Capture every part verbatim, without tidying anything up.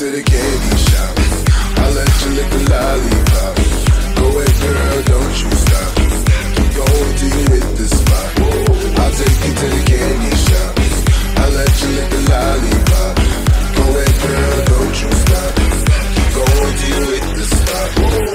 the candy shop. I'll let you lick the lollipop. Go ahead, girl, don't you stop. Keep going till you hit the spot. I'll take you to the candy shop. I'll let you lick the lollipop. Go ahead, girl, don't you stop. Keep going till you hit the spot.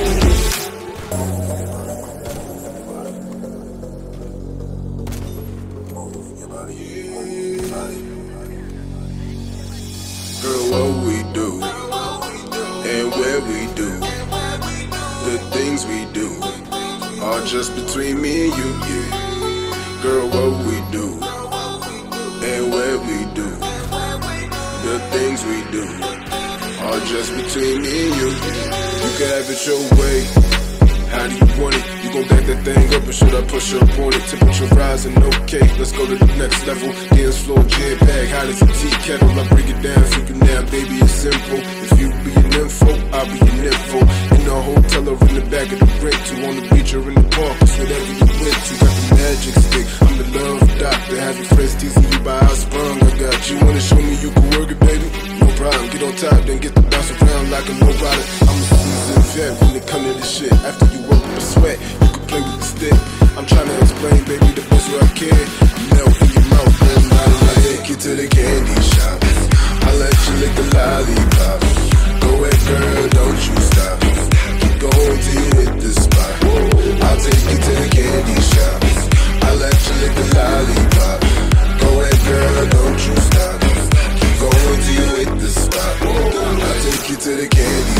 Girl, what we do, and where we do, the things we do, are just between me and you, yeah. Girl, what we do, and where we do, the things we do, are just between me and you. You can have it your way. How do you want it? You gon' back that thing up or should I push up on it? Temperature rising, okay, let's go to the next level. Dance floor, jam bag, hot as a tea kettle. I break it down for you now, baby, it's simple. If you be an info, I'll be an info. In the hotel or in the back of the rent, two on the beach or in the park, it's whatever you went to. Got the magic stick, I'm the love doctor. Have your friends teasing you by how sprung I got you. Wanna show me you can work it, baby? No problem, get on top, then get the bounce around like a low rider. I'm a seasoned vet when it come to this shit. After you work with the sweat, you can play with the stick. I'm trying to explain, baby, the best way I can. Melt in your mouth, man, I'll take you to the candy shop. I'll let you lick the lollipop. Go ahead, girl, don't you stop. Keep going till you hit the spot. I'll take you to the candy shop. I'll let you lick the lollipop. Go ahead, girl, don't you stop. Keep going till you hit the spot. I'll take you to the candy